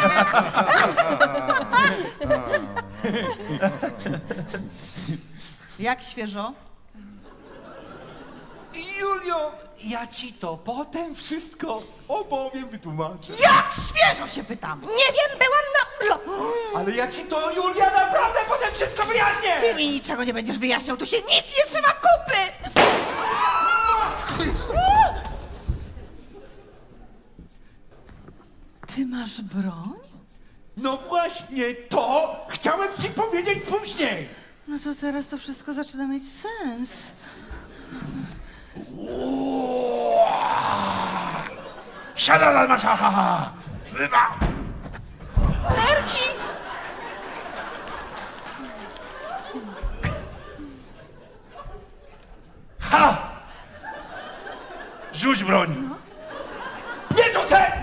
Jak świeżo? Julio, ja ci to potem wszystko opowiem, wytłumaczę. Jak świeżo się pytam? Nie wiem, byłam na urlopu. Ale ja ci to, Julia, naprawdę potem wszystko wyjaśnię! Ty mi niczego nie będziesz wyjaśniał, tu się nic nie trzyma kupy! Ty masz broń? No właśnie to chciałem ci powiedzieć później! No to teraz to wszystko zaczyna mieć sens. Siadaj, masza! Erki! Ha! Rzuć broń! No. Nie rzucę!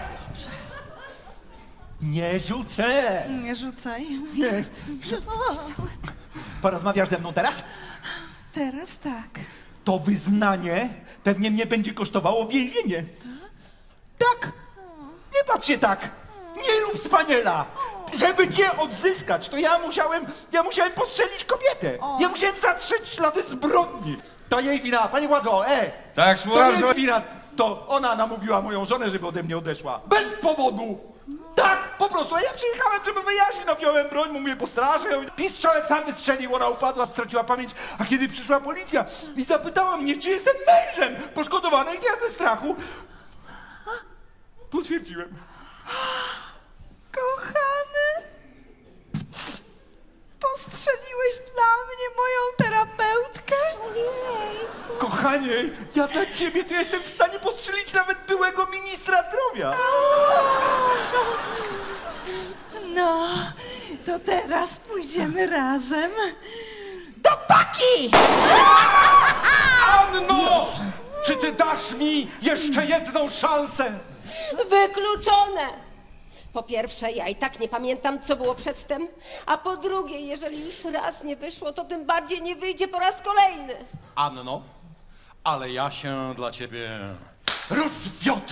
Nie rzucę! Nie rzucaj. Nie. Porozmawiasz ze mną teraz? Teraz tak. To wyznanie pewnie mnie będzie kosztowało więzienie. Tak! Nie patrz się tak! Nie rób spaniela! Żeby cię odzyskać, to ja musiałem postrzelić kobietę. Ja musiałem zatrzeć ślady zbrodni. To jej wina, panie władzo, Tak, to słucham, jest wina. To ona namówiła moją żonę, żeby ode mnie odeszła. Bez powodu! Tak, po prostu. A ja przyjechałem, żeby wyjaśnić. No, wziąłem broń, mówię, postraszę ją. Pistolet sam wystrzelił, ona upadła, straciła pamięć. A kiedy przyszła policja i zapytała mnie, czy jestem mężem poszkodowanej, ja ze strachu potwierdziłem. Kochany, postrzeliłeś dla mnie moją terapeutkę? Kochanie, ja dla ciebie to jestem w stanie postrzelić nawet byłego ministra zdrowia. No, to teraz pójdziemy razem do paki! Anno! Czy ty dasz mi jeszcze jedną szansę? Wykluczone! Po pierwsze, ja i tak nie pamiętam, co było przedtem, a po drugie, jeżeli już raz nie wyszło, to tym bardziej nie wyjdzie po raz kolejny. Anno, ale ja się dla ciebie rozwiodłem.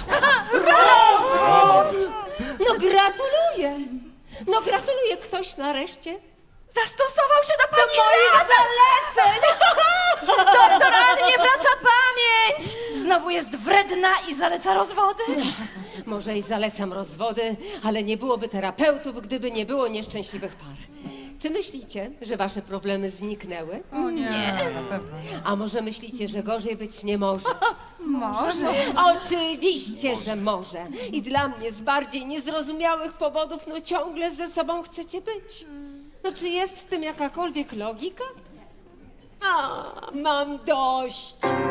No gratuluję! No gratuluję, ktoś nareszcie Zastosował się do pani moich zaleceń! Doktor Annie wraca pamięć! Znowu jest wredna i zaleca rozwody? Może i zalecam rozwody, ale nie byłoby terapeutów, gdyby nie było nieszczęśliwych par. Czy myślicie, że wasze problemy zniknęły? O nie, na pewno. A może myślicie, że gorzej być nie może? Może. Oczywiście, że może. I dla mnie z bardziej niezrozumiałych powodów no ciągle ze sobą chcecie być. No czy jest w tym jakakolwiek logika? A, mam dość.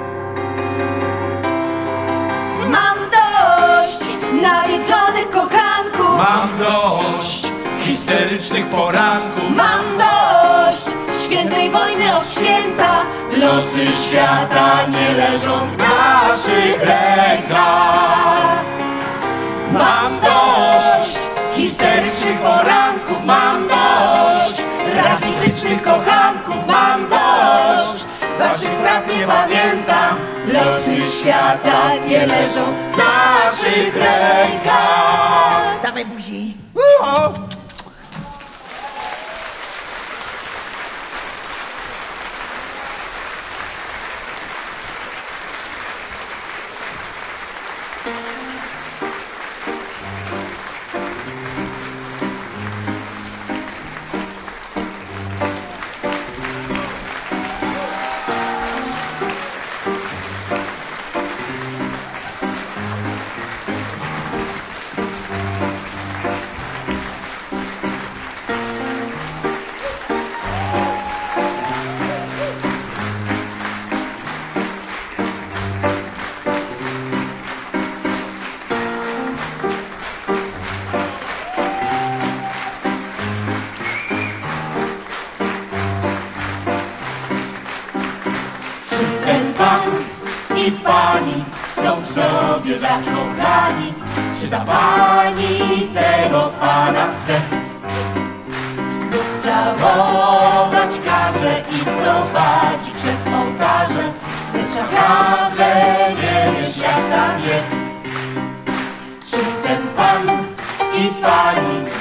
Mam dość nawiedzonych kochanków! Mam dość histerycznych poranków. Mam dość świętej wojny od święta! Losy świata nie leżą w naszych rękach. Mam dość histerycznych poranków. Mam dość rachitycznych kochanków. Mam dość waszych praw nie pamiętam. Losy świata nie leżą w naszych rękach. Dawaj buzi. Ten pan i pani są w sobie zakochani. Czy ta pani tego pana chce? Bóg całować każe i prowadzi przed ołtarze, lecz naprawdę nie wiesz jak tam jest. Czy ten pan i pani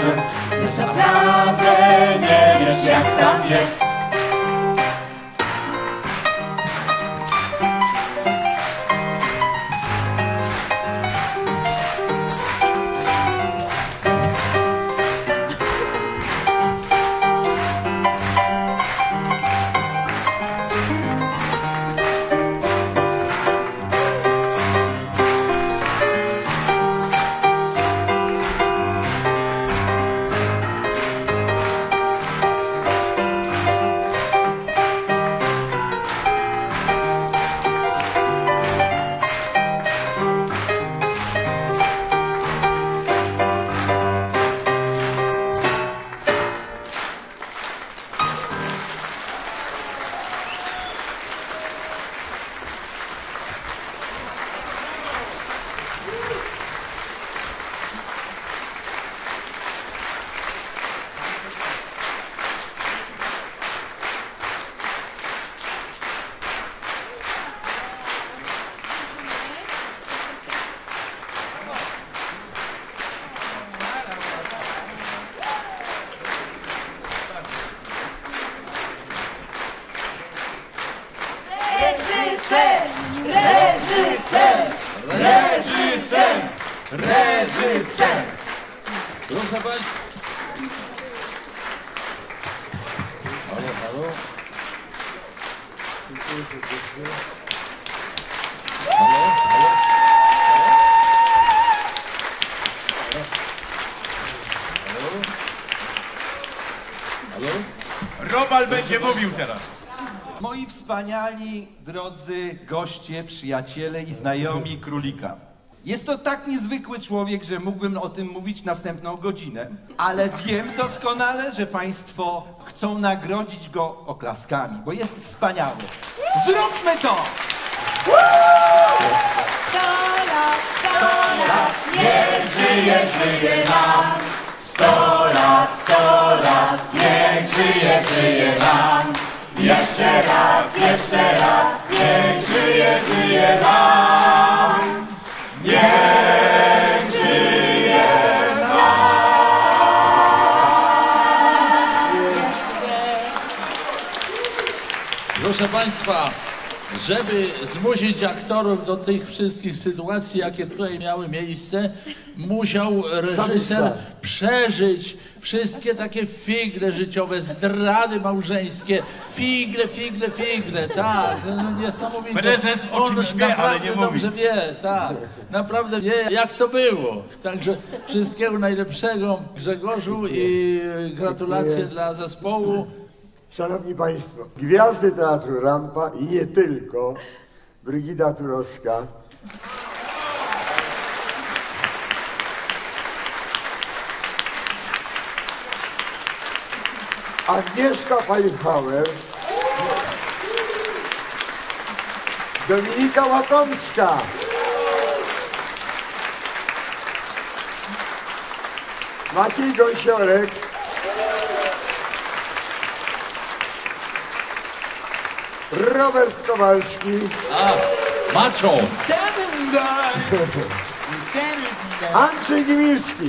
Już naprawdę nie wiesz jak tam jest. Reżyser! Proszę Państwa. Halo, halo. Dziękuję serdecznie. Halo, halo. Halo? Halo? Robal będzie mówił teraz. Moi wspaniali, drodzy goście, przyjaciele i znajomi królika. Jest to tak niezwykły człowiek, że mógłbym o tym mówić następną godzinę, ale wiem doskonale, że państwo chcą nagrodzić go oklaskami, bo jest wspaniały. Zróbmy to! 100 lat, niech żyje, żyje nam. 100 lat, niech żyje, żyje nam. Jeszcze raz, niech żyje, żyje nam. Niech żyje nam. Proszę Państwa, żeby zmusić aktorów do tych wszystkich sytuacji, jakie tutaj miały miejsce, musiał reżyser przeżyć wszystkie takie figle życiowe, zdrady małżeńskie, figle, tak, no, niesamowite. Prezes o czymś wie, ale nie mówi. Dobrze wie, tak, naprawdę wie, jak to było. Także wszystkiego najlepszego Grzegorzu i gratulacje dla zespołu. Szanowni Państwo, gwiazdy Teatru Rampa i nie tylko, Brygida Turowska, Agnieszka Feilhauer, Dominika Łakomska, Maciej Gąsiorek, Robert Kowalski, Macho! Andrzej Niemiłski.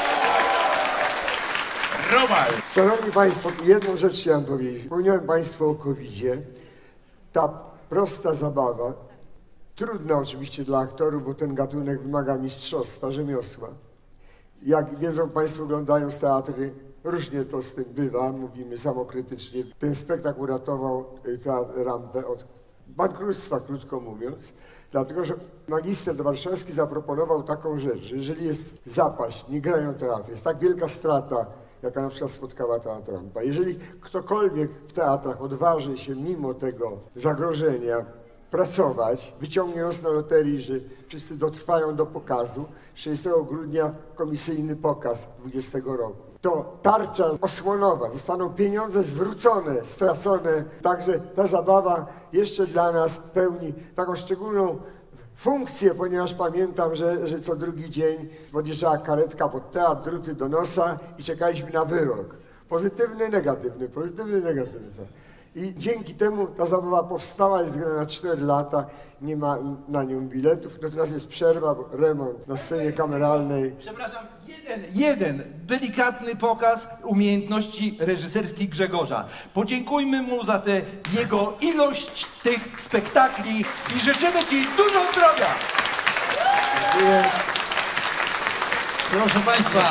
Robal! Szanowni Państwo, jedną rzecz chciałem powiedzieć. Wspomniałem Państwu o COVID-zie. Ta prosta zabawa, trudna oczywiście dla aktorów, bo ten gatunek wymaga mistrzostwa, rzemiosła. Jak wiedzą Państwo, oglądając teatry, różnie to z tym bywa, mówimy samokrytycznie. Ten spektakl uratował Teatr Rampę od bankructwa, krótko mówiąc, dlatego że magister warszawski zaproponował taką rzecz, że jeżeli jest zapaść, nie grają teatry, jest tak wielka strata, jaka na przykład spotkała Teatr Rampa. Jeżeli ktokolwiek w teatrach odważy się mimo tego zagrożenia pracować, wyciągnie nos na loterii, że wszyscy dotrwają do pokazu, 30 grudnia komisyjny pokaz 20 roku. To tarcza osłonowa, zostaną pieniądze zwrócone, stracone, także ta zabawa jeszcze dla nas pełni taką szczególną funkcję, ponieważ pamiętam, że co drugi dzień podjeżdżała karetka pod teatr, druty do nosa i czekaliśmy na wyrok. Pozytywny, negatywny, pozytywny, negatywny. I dzięki temu ta zabawa powstała, jest grana na 4 lata, nie ma na nią biletów. No teraz jest przerwa, bo remont na scenie kameralnej. Przepraszam, jeden delikatny pokaz umiejętności reżyserskich Grzegorza. Podziękujmy mu za tę jego ilość tych spektakli i życzymy Ci dużo zdrowia. Dziękuję. Proszę Państwa,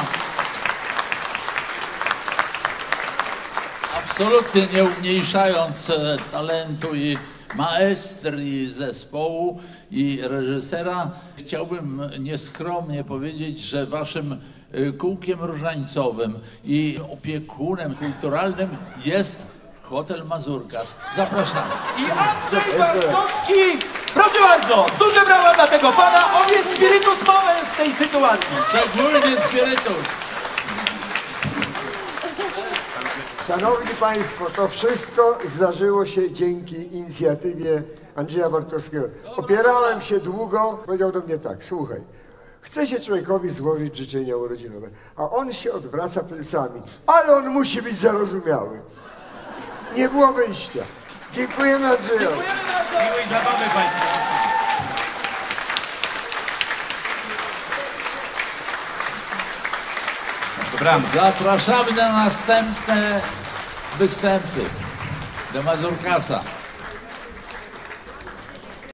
absolutnie nie umniejszając talentu i maestrii zespołu i reżysera, chciałbym nieskromnie powiedzieć, że waszym kółkiem różańcowym i opiekunem kulturalnym jest Hotel Mazurkas. Zapraszamy. I Andrzej Bartkowski, proszę bardzo, duże brawa dla tego pana, on jest spiritus moment z tej sytuacji. Szczególnie spirytus. Szanowni Państwo, to wszystko zdarzyło się dzięki inicjatywie Andrzeja Bartkowskiego. Opierałem się długo, powiedział do mnie tak, słuchaj, chce się człowiekowi złożyć życzenia urodzinowe, a on się odwraca plecami, ale on musi być zarozumiały. Nie było wyjścia. Dziękujemy Andrzejowi. Miłej zabawy Państwu. Dobranoc. Zapraszamy na następne występy do Mazurkasa.